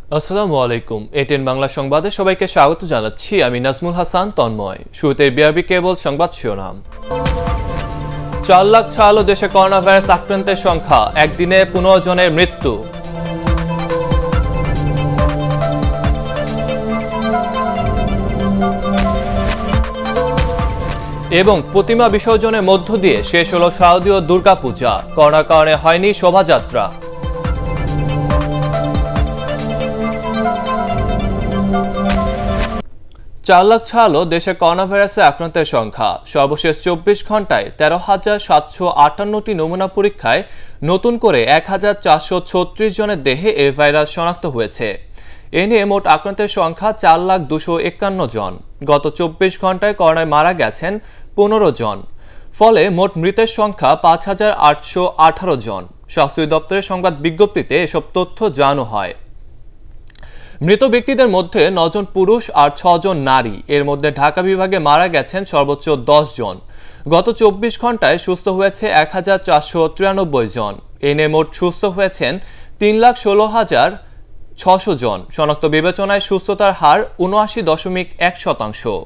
আসসালামু আলাইকুম। এটিএন বাংলা সংবাদে সবাইকে স্বাগত জানাচ্ছি। আমি নাজমুল হাসান তন্ময়। শুরুতে বিআরবি কেবল সংবাদ শিরোনাম। 4 লাখ ছাড়ালো দেশে করোনা ভাইরাস আক্রান্তের সংখ্যা, একদিনে 15 জনের মৃত্যু। এবং প্রতিমা বিসর্জনের মধ্য দিয়ে শেষ হলো শারদীয় দুর্গাপূজা, করোনার কারণে হয়নি শোভাযাত্রা। চার লাখ ছাড়ালো দেশে করোনা ভাইরাসে আক্রান্তের সংখ্যা। সর্বশেষ 24 ঘন্টায় 13,758টি নমুনা পরীক্ষায় নতুন করে 1,436 জনের দেহে এই ভাইরাস শনাক্ত হয়েছে। এ নিয়ে মোট আক্রান্তের সংখ্যা 4,251 জন। গত 24 ঘন্টায় করোনায় মারা গেছেন 15 জন। ফলে মোট মৃতের সংখ্যা 5,818 জন। স্বাস্থ্য দপ্তরের সংবাদ বিজ্ঞপ্তিতে এসব তথ্য জানানো হয়। মৃত ব্যক্তিদের মধ্যে 9 জন পুরুষ আর 6 জন নারী। এর মধ্যে ঢাকা বিভাগে মারা গেছেন সর্বোচ্চ 10 জন। গত 24 ঘন্টায় সুস্থ হয়েছে 1,493 জন। এনে মোট সুস্থ হয়েছেন 3,16,600 জন। শনাক্ত বিবেচনায় সুস্থতার হার 79.1%।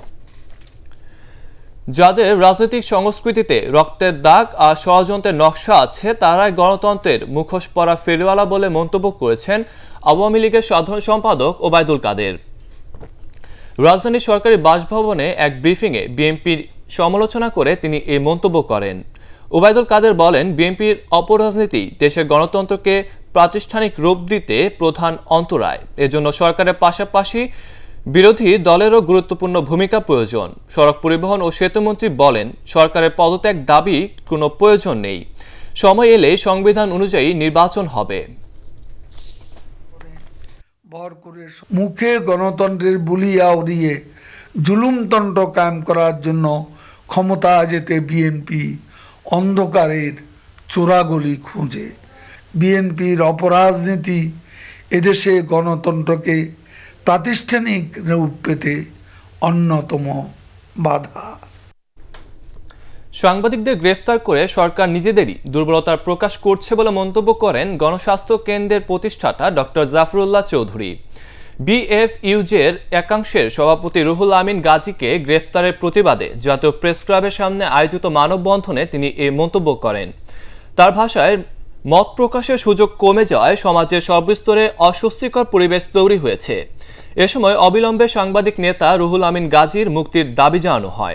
যাদের রাজনৈতিক সংস্কৃতিতে রক্তের দাগ আর ষড়যন্ত্রের নকশা আছে, তারাই গণতন্ত্রের মুখোশ পরা ফেরিওয়ালা বলে মন্তব্য করেছেন আওয়ামী লীগের সাধারণ সম্পাদক ওবায়দুল কাদের। রাজধানীর সরকারি বাসভবনে এক ব্রিফিংয়ে বিএনপির সমালোচনা করে তিনি এই মন্তব্য করেন। ওবায়দুল কাদের বলেন, বিএনপির অপরাজনীতি দেশের গণতন্ত্রকে প্রাতিষ্ঠানিক রূপ দিতে প্রধান অন্তরায়। এজন্য সরকারের পাশাপাশি বিরোধী দলেরও গুরুত্বপূর্ণ ভূমিকা প্রয়োজন। সড়ক পরিবহন ও সেতুমন্ত্রী বলেন, সরকারের পদত্যাগ দাবি কোনো প্রয়োজন নেই, সময় এলে সংবিধান অনুযায়ী নির্বাচন হবে। মুখে গণতন্ত্রের বুলিয়া উড়িয়ে জুলুমতন্ত্র কায়েম করার জন্য ক্ষমতা যেতে বিএনপি অন্ধকারের চোরাগলি খুঁজে। বিএনপির অপরাজনীতি এদেশে গণতন্ত্রকে প্রাতিষ্ঠানিক রূপ পেতে অন্যতম বাধা। সাংবাদিকদের গ্রেফতার করে সরকার নিজেদেরই দুর্বলতার প্রকাশ করছে বলে মন্তব্য করেন গণস্বাস্থ্য কেন্দ্রের প্রতিষ্ঠাতা ডক্টর জাফরুল্লাহ চৌধুরী। বিএফইউজের একাংশের সভাপতি রুহুল আমিন গাজীকে গ্রেফতারের প্রতিবাদে জাতীয় প্রেস ক্লাবের সামনে আয়োজিত মানববন্ধনে তিনি এই মন্তব্য করেন। তার ভাষায়, মত প্রকাশের সুযোগ কমে যাওয়ায় সমাজের সর্বস্তরে অস্বস্তিকর পরিবেশ তৈরি হয়েছে। এ সময় অবিলম্বে সাংবাদিক নেতা রুহুল আমিন গাজীর মুক্তির দাবি জানানো হয়।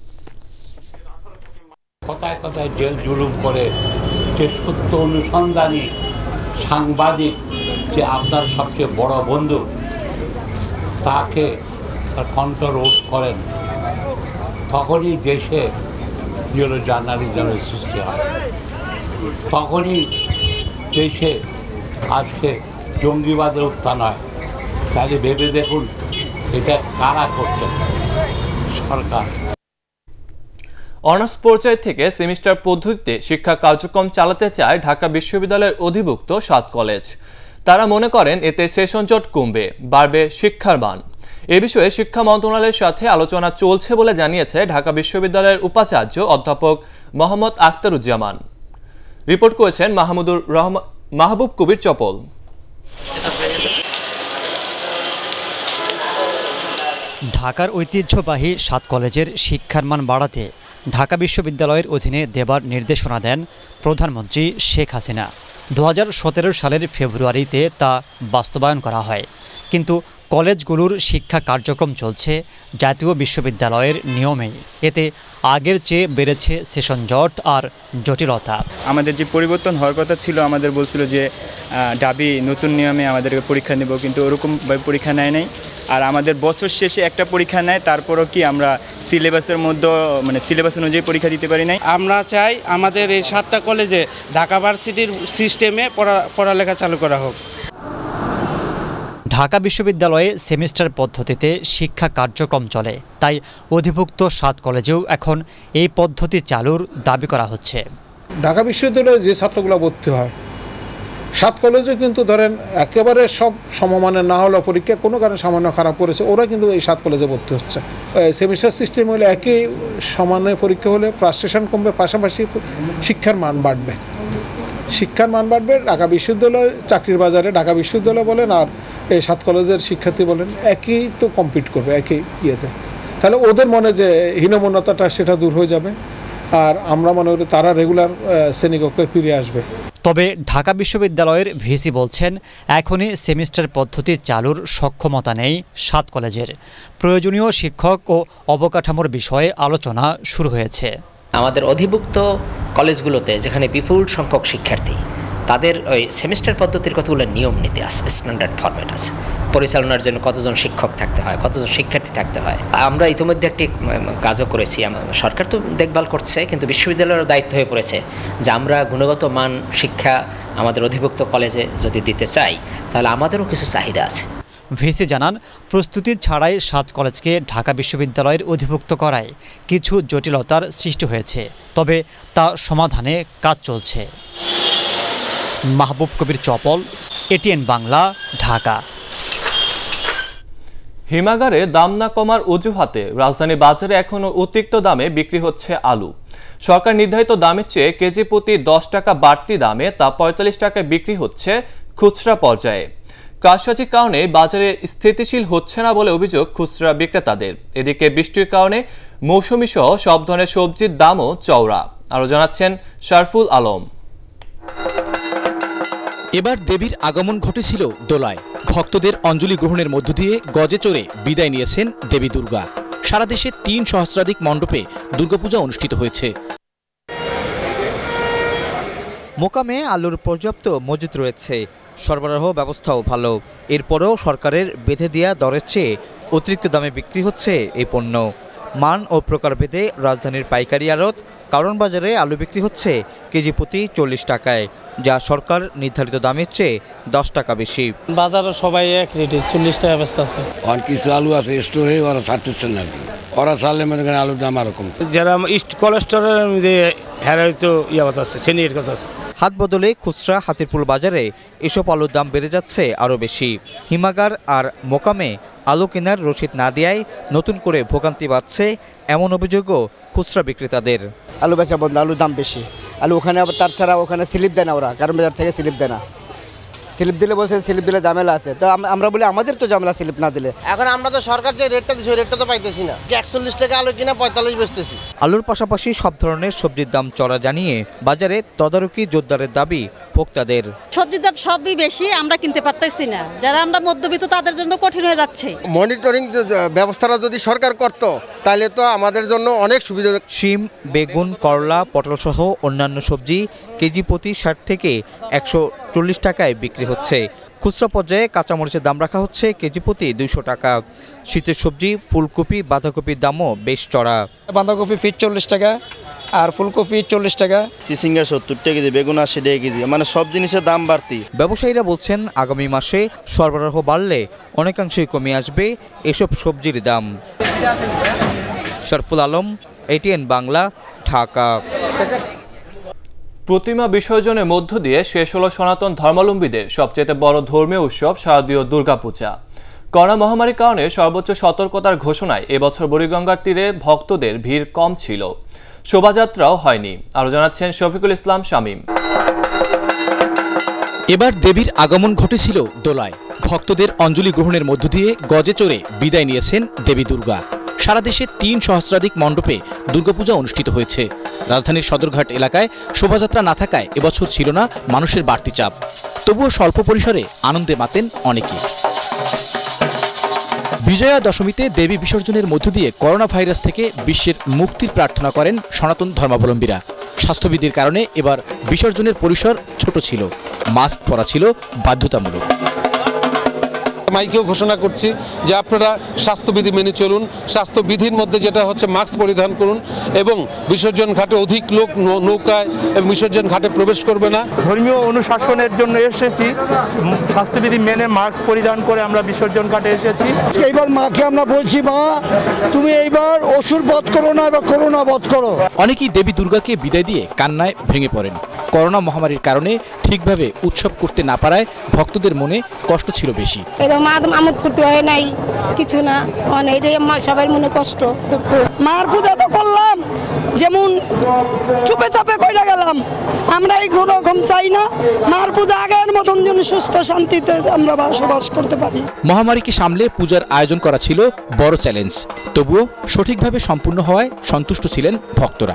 কথায় কথায় জেল জুলুম করে যে সত্য অনুসন্ধানী সাংবাদিক, যে আপনার সবচেয়ে বড় বন্ধু, তাকে তার কণ্ঠ রোধ করেন, তখনই দেশে জার্নালিজমের সৃষ্টি হয়। তখনই দেশে আজকে জঙ্গিবাদের উত্থান হয়। তাহলে ভেবে দেখুন, এটা কারা করছেন? সরকার। অনার্স পর্যায় থেকে সেমিস্টার পদ্ধতিতে শিক্ষা কার্যক্রম চালাতে চায় ঢাকা বিশ্ববিদ্যালয়ের অধিভুক্ত 7 কলেজ। তারা মনে করেন এতে সেশন জট কমবে, বাড়বে শিক্ষার মান। এ বিষয়ে শিক্ষা মন্ত্রণালয়ের সাথে আলোচনা চলছে বলে জানিয়েছে ঢাকা বিশ্ববিদ্যালয়ের উপাচার্য অধ্যাপক মোহাম্মদ আখতারুজ্জামান। রিপোর্ট করেছেন মাহবুব কবির চপল। ঢাকার ঐতিহ্যবাহী 7 কলেজের শিক্ষার মান বাড়াতে ঢাকা বিশ্ববিদ্যালয়ের অধীনে দেবার নির্দেশনা দেন প্রধানমন্ত্রী শেখ হাসিনা। 2017 সালের ফেব্রুয়ারিতে তা বাস্তবায়ন করা হয়। কিন্তু কলেজগুলোর শিক্ষা কার্যক্রম চলছে জাতীয় বিশ্ববিদ্যালয়ের নিয়মেই। এতে আগের চেয়ে বেড়েছে সেশন জট আর জটিলতা। আমাদের যে পরিবর্তন হওয়ার কথা ছিল, আমাদের বলছিল যে ঢাবি নতুন নিয়মে আমাদেরকে পরীক্ষা নেব, কিন্তু ওরকমভাবে পরীক্ষা নেয় নাই। আর আমাদের বছর শেষে একটা পরীক্ষা নেয়, তারপরও কি আমরা সিলেবাসের মধ্যে সিলেবাস অনুযায়ী পরীক্ষা দিতে পারি নাই। আমরা চাই আমাদের এই 7টা কলেজে ঢাকা ভার্সিটির সিস্টেমে পড়ালেখা চালু করা হোক। ঢাকা বিশ্ববিদ্যালয়ে সেমিস্টার পদ্ধতিতে শিক্ষা কার্যক্রম চলে, তাই অধিভুক্ত 7 কলেজেও এখন এই পদ্ধতি চালুর দাবি করা হচ্ছে। ঢাকা বিশ্ববিদ্যালয়ে যে ছাত্রগুলো ভর্তি হয়, 7 কলেজে কিন্তু ধরেন একেবারে সব সমমানের না হলেও পরীক্ষা কোনো কারণে সামান্য খারাপ করেছে, ওরা কিন্তু এই 7 কলেজে ভর্তি হচ্ছে। সেমিস্টার সিস্টেম হলে একই সমানে পরীক্ষা হলে ফ্রাস্ট্রেশন কমবে, পাশাপাশি শিক্ষার মান বাড়বে। শিক্ষার মান বাড়বে। ঢাকা বিশ্ববিদ্যালয় চাকরির বাজারে ঢাকা বিশ্ববিদ্যালয় বলেন আর এই 7 কলেজের শিক্ষার্থী বলেন একই তো কম্পিট করবে একই ইয়েতে, তাহলে ওদের মনে যে হীনমন্যতাটা সেটা দূর হয়ে যাবে আর আমরা মনে করি তারা রেগুলার শ্রেণীকক্ষে ফিরে আসবে। তবে ঢাকা বিশ্ববিদ্যালয়ের ভিসি বলছেন এখনই সেমিস্টার পদ্ধতি চালুর সক্ষমতা নেই 7 কলেজের। প্রয়োজনীয় শিক্ষক ও অবকাঠামোর বিষয়ে আলোচনা শুরু হয়েছে। আমাদের অধিভুক্ত কলেজগুলোতে যেখানে বিপুল সংখ্যক শিক্ষার্থী, তাদের ওই সেমিস্টার পদ্ধতির কতগুলো নিয়ম নীতি আছে, স্ট্যান্ডার্ড ফরম্যাট আছে। পরিচালনার জন্য কতজন শিক্ষক থাকতে হয়, কতজন শিক্ষার্থী থাকতে হয়। আমরা ইতিমধ্যে একটি কাজও করেছি, সরকার তো দেখভাল করছে, কিন্তু বিশ্ববিদ্যালয়ের দায়িত্ব হয়ে পড়েছে যে আমরা গুণগত মান শিক্ষা আমাদের অধিভুক্ত কলেজে যদি দিতে চাই তাহলে আমাদেরও কিছু চাহিদা আছে। ভিসি জানান, প্রস্তুতি ছাড়াই 7 কলেজকে ঢাকা বিশ্ববিদ্যালয়ের অধিভুক্ত করায় কিছু জটিলতার সৃষ্টি হয়েছে, তবে তা সমাধানে কাজ চলছে। মাহবুব কবির চপল, এটিএন বাংলা, ঢাকা। হিমাগারে দাম না কমার অজুহাতে রাজধানী বাজারে এখনও অতিরিক্ত দামে বিক্রি হচ্ছে আলু। সরকার নির্ধারিত দামের চেয়ে কেজি প্রতি 10 টাকা বাড়তি দামে তা 45 টাকায় বিক্রি হচ্ছে খুচরা পর্যায়ে। কারসাজির কারণে বাজারে স্থিতিশীল হচ্ছে না বলে অভিযোগ খুচরা বিক্রেতাদের। এদিকে বৃষ্টির কারণে মৌসুমি সহ সব ধরনের সবজির দামও চওড়া। আরও জানাচ্ছেন শারফুল আলম। এবার দেবীর আগমন ঘটেছিল দোলায়। ভক্তদের অঞ্জলি গ্রহণের মধ্য দিয়ে গজে চড়ে বিদায় নিয়েছেন দেবী দুর্গা। সারা দেশে 3 সহস্রাধিক মণ্ডপে দুর্গাপূজা অনুষ্ঠিত হয়েছে। মোকামে আলুর পর্যাপ্ত মজুত রয়েছে, সরবরাহ ব্যবস্থাও ভালো। এরপরও সরকারের বেঁধে দেওয়া দরের চেয়ে অতিরিক্ত দামে বিক্রি হচ্ছে এই পণ্য। মান ও প্রকারভেদে রাজধানীর পাইকারি আড়ত কারণ বাজারে আলু বিক্রি হচ্ছে কেজি প্রতি 40 টাকায়, যা সরকার নির্ধারিত দামের চেয়ে 10 টাকা বেশি। বাজারে সবাই এক রেটে 40 টাকা ব্যস্ত আছে। আর কিছু আলু আছে স্টোরে, ওরা ছাড়তেছে না, ওরা ছাড়লে মনে করেন আলুর দাম আরো কমছে। যারা কোলেস্টোরের হয়তো কথা আছে, চেনির কথা আছে। হাত বদলে খুচরা হাতিরপুল বাজারে এসব আলুর দাম বেড়ে যাচ্ছে আরও বেশি। হিমাগার আর মোকামে আলু কেনার রসিদ না দেওয়ায় নতুন করে ভোগান্তি বাড়ছে এমন অভিযোগও খুচরা বিক্রেতাদের। আলু বেচা বন্ধ, আলুর দাম বেশি। আলু ওখানে আবার তার ছাড়া ওখানে স্লিপ দেয় না, ওরা কারণ বাজার থেকে স্লিপ দেয় না। স্লিপ দিলে বলছে স্লিপ দিলে ঝামেলা আছে, তো আমরা বলি আমাদের তো ঝামেলা স্লিপ না দিলে। এখন আমরা তো সরকার যে রেটটা দিচ্ছে ওই রেটটা তো পাইতেছি না। 41 টাকা আলু কিনা 45 বেচতেছি। আলুর পাশাপাশি সব ধরনের সবজির দাম চড়া জানিয়ে বাজারে তদারকি জোরদারের দাবি ভোক্তাদের। সবজির দাম সবই বেশি, আমরা কিনতে পারতেছি না। যারা আমরা মধ্যবিত্ত তাদের জন্য কঠিন হয়ে যাচ্ছে। মনিটরিং ব্যবস্থাটা যদি সরকার করত তাহলে তো আমাদের জন্য অনেক সুবিধা। শিম, বেগুন, করলা, পটল সহ অন্যান্য সবজি কেজি প্রতি 60 থেকে 140 টাকায় বিক্রি হচ্ছে। খুচরা পর্যায়ে কাঁচামরিচের দাম রাখা হচ্ছে কেজি প্রতি 200 টাকা। শীতের সবজি ফুলকপি, বাঁধাকপির দামও বেশ চড়া। বাঁধাকপি ফিট 40 টাকা আর ফুলকপি 40 টাকা। চিচিঙ্গা 70 টাকা কেজি, বেগুন 80 টাকা কেজি, মানে সব জিনিসের দাম বাড়তি। ব্যবসায়ীরা বলছেন আগামী মাসে সরবরাহ বাড়লে অনেকাংশেই কমে আসবে এসব সবজির দাম। শারফুল আলম, এটিএন বাংলা, ঢাকা। প্রতিমা বিসর্জনের মধ্য দিয়ে শেষ হলো সনাতন ধর্মাবলম্বীদের সবচেয়ে বড় ধর্মীয় উৎসব শারদীয় দুর্গাপূজা। করোনা মহামারীর কারণে সর্বোচ্চ সতর্কতার ঘোষণায় এবছর বুড়িগঙ্গার তীরে ভক্তদের ভিড় কম ছিল, শোভাযাত্রাও হয়নি। আরও জানাচ্ছেন শফিকুল ইসলাম শামীম। এবার দেবীর আগমন ঘটেছিল দোলায়। ভক্তদের অঞ্জলি গ্রহণের মধ্য দিয়ে গজে চড়ে বিদায় নিয়েছেন দেবী দুর্গা। সারা দেশে 3 সহস্রাধিক মণ্ডপে দুর্গাপূজা অনুষ্ঠিত হয়েছে। রাজধানীর সদরঘাট এলাকায় শোভাযাত্রা না থাকায় এবছর ছিল না মানুষের বাড়তি চাপ। তবুও স্বল্প পরিসরে আনন্দে মাতেন অনেকে। বিজয়া দশমীতে দেবী বিসর্জনের মধ্য দিয়ে করোনা ভাইরাস থেকে বিশ্বের মুক্তির প্রার্থনা করেন সনাতন ধর্মাবলম্বীরা। স্বাস্থ্যবিধির কারণে এবার বিসর্জনের পরিসর ছোট ছিল, মাস্ক পরা ছিল বাধ্যতামূলক। মাইকেও ঘোষণা করছি যে আপনারা স্বাস্থ্যবিধি মেনে চলুন। স্বাস্থ্যবিধির মধ্যে যেটা হচ্ছে মাস্ক পরিধান করুন এবং বিসর্জন ঘাটে অধিক লোক নৌকায় এবং বিসর্জন ঘাটে প্রবেশ করবে না। ধর্মীয় অনুশাসনের জন্য এসেছি, স্বাস্থ্যবিধি মেনে মাস্ক পরিধান করে আমরা বিসর্জন ঘাটে এসেছি। এইবার মাকে আমরা বলছি, মা তুমি এইবার অসুর বধ করো না, এবার করোনা বধ করো। অনেকেই দেবী দুর্গাকে বিদায় দিয়ে কান্নায় ভেঙে পড়েন। করোনা মহামারীর কারণে ঠিকভাবে উৎসব করতে না পারায় ভক্তদের মনে কষ্ট ছিল বেশি। আমোদ করতে হয় নাই কিছু না, এটাই সবার মনে কষ্ট দুঃখ। মার পূজা তো করলাম, যেমন চুপে চাপে কইরা গেলাম, আমরা এই রকম চাই না। মার পূজা আগের মতন যেন সুস্থ শান্তিতে আমরা বসবাস করতে পারি। মহামারীকে সামলে পূজার আয়োজন করা ছিল বড় চ্যালেঞ্জ, তবুও সঠিকভাবে সম্পূর্ণ হওয়ায় সন্তুষ্ট ছিলেন ভক্তরা।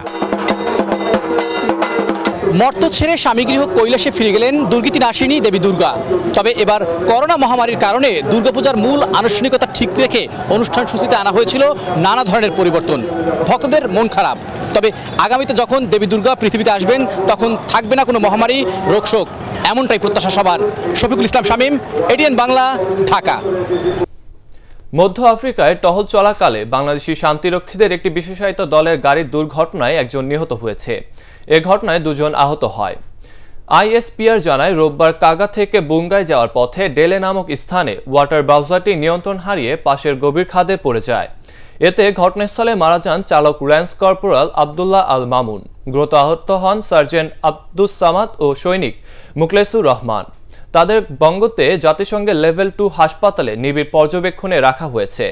মর্ত ছেড়ে স্বামীগৃহ কৈলাসে ফিরে গেলেন দুর্গতি নাশিনী দেবী দুর্গা। তবে এবার করোনা মহামারীর কারণে দুর্গাপূজার মূল আনুষ্ঠানিকতা ঠিক রেখে অনুষ্ঠান সূচিতে আনা হয়েছিল নানা ধরনের পরিবর্তন। ভক্তদের মন খারাপ, তবে আগামীতে যখন দেবী দুর্গা পৃথিবীতে আসবেন তখন থাকবে না কোনো মহামারী, রোগশোক, এমনটাই প্রত্যাশা সবার। শফিকুল ইসলাম শামীম, এটিএন বাংলা, ঢাকা। মধ্য আফ্রিকায় টহল চলাকালে বাংলাদেশি শান্তিরক্ষীদের একটি বিশেষায়িত দলের গাড়ির দুর্ঘটনায় একজন নিহত হয়েছে। এ ঘটনায় দুজন আহত হয়। আইএসপিআর জানায় রোববার কাগা থেকে বুঙ্গায় যাওয়ার পথে ডেলে নামক স্থানে ওয়াটার ব্রাউজারটি নিয়ন্ত্রণ হারিয়ে পাশের গভীর খাদে পড়ে যায়। এতে ঘটনাস্থলে মারা যান চালক রেঞ্জ কর্পোরাল আবদুল্লাহ আল মামুন। গুরুতর আহত হন সার্জেন্ট আব্দুস সামাদ ও সৈনিক মুখলেসুর রহমান। তাদের বঙ্গতে জাতিসংঘের লেভেল 2 হাসপাতালে নিবিড় পর্যবেক্ষণে রাখা হয়েছে।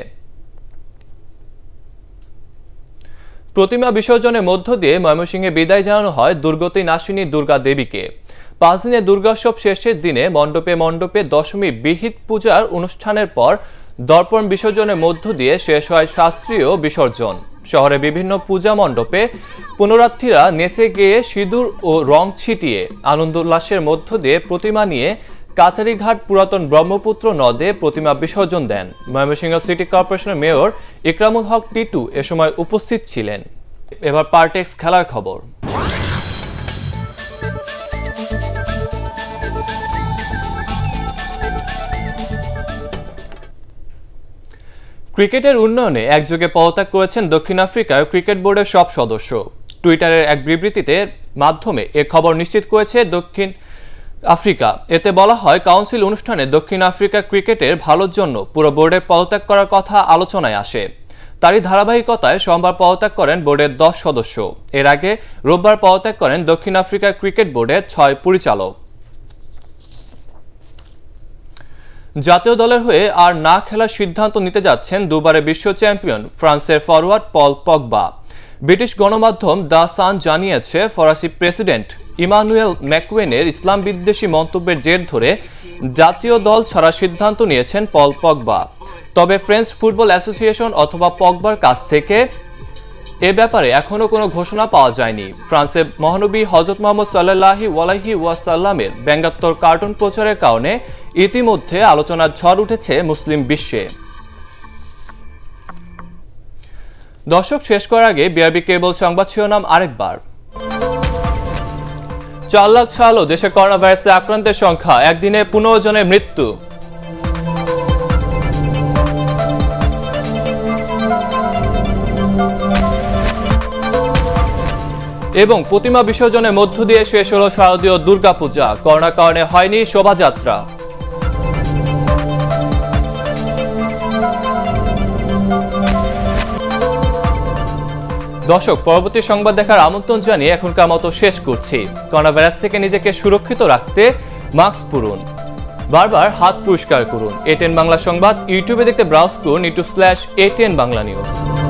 প্রতিমা বিসর্জনের মধ্য দিয়ে ময়মনসিংহে বিদায় জানানো হয় দুর্গতি নাশিনী দুর্গা দেবীকে। 5 দিনের দুর্গোৎসব শেষের দিনে মণ্ডপে মণ্ডপে দশমী বিহিত পূজার অনুষ্ঠানের পর দর্পণ বিসর্জনের মধ্য দিয়ে শেষ হয় শাস্ত্রীয় বিসর্জন। শহরে বিভিন্ন পূজা মণ্ডপে পুনরার্থীরা নেচে গেয়ে সিঁদুর ও রং ছিটিয়ে আনন্দ উল্লাসের মধ্য দিয়ে প্রতিমা নিয়ে কাচারীঘাট পুরাতন ব্রহ্মপুত্র নদে প্রতিমা বিসর্জন দেন। ময়মনসিংহ সিটি কর্পোরেশনের মেয়র ইকরামুল হক টিটু এ সময় উপস্থিত ছিলেন। এবার পার্টেক্স খেলার খবর। ক্রিকেটের উন্নয়নে একযোগে পদত্যাগ করেছেন দক্ষিণ আফ্রিকার ক্রিকেট বোর্ডের সব সদস্য। টুইটারের এক বিবৃতিতে মাধ্যমে এ খবর নিশ্চিত করেছে দক্ষিণ আফ্রিকা। এতে বলা হয়, কাউন্সিল অনুষ্ঠানে দক্ষিণ আফ্রিকা ক্রিকেটের ভালোর জন্য পুরো বোর্ডের পদত্যাগ করার কথা আলোচনায় আসে। তারই ধারাবাহিকতায় সোমবার পদত্যাগ করেন বোর্ডের 10 সদস্য। এর আগে রোববার পদত্যাগ করেন দক্ষিণ আফ্রিকা ক্রিকেট বোর্ডের 6 পরিচালক। জাতীয় দলের হয়ে আর না খেলার সিদ্ধান্ত নিতে যাচ্ছেন দুবারের বিশ্ব চ্যাম্পিয়ন ফ্রান্সের ফরওয়ার্ড পল পগবা। ব্রিটিশ গণমাধ্যম দ্য সান জানিয়েছে, ফরাসি প্রেসিডেন্ট ইমানুয়েল ম্যাকওয়েনের ইসলাম বিদ্বেষী মন্তব্যের জের ধরে জাতীয় দল ছাড়ার সিদ্ধান্ত নিয়েছেন পল পগবা। তবে ফ্রেঞ্চ ফুটবল অ্যাসোসিয়েশন অথবা পগবার কাছ থেকে এ ব্যাপারে এখনো কোনো ঘোষণা পাওয়া যায়নি। ফ্রান্সের মহানবী হযরত মুহাম্মদ সাল্লাল্লাহু আলাইহি ওয়াসাল্লামের ব্যঙ্গাত্মক কার্টুন প্রচারের কারণে ইতিমধ্যে আলোচনার ঝড় উঠেছে মুসলিম বিশ্বে। দর্শক, শেষ করার আগে বিআরবি কেবল সংবাদ শিরোনাম আরেকবার। 4 লাখ ছাড়ল দেশে করোনা ভাইরাসে আক্রান্তের সংখ্যা, একদিনে 15 জনের মৃত্যু। এবং প্রতিমা বিসর্জনের মধ্য দিয়ে শেষ হলো শারদীয় দুর্গাপূজা, করোনার কারণে হয়নি শোভাযাত্রা। দর্শক, পরবর্তী সংবাদ দেখার আমন্ত্রণ জানিয়ে এখনকার মতো শেষ করছি। করোনা ভাইরাস থেকে নিজেকে সুরক্ষিত রাখতে মাস্ক পরুন, বারবার হাত পরিষ্কার করুন। এটিএন বাংলা সংবাদ ইউটিউবে দেখতে ব্রাউজ করুন youtube/ATN বাংলা নিউজ।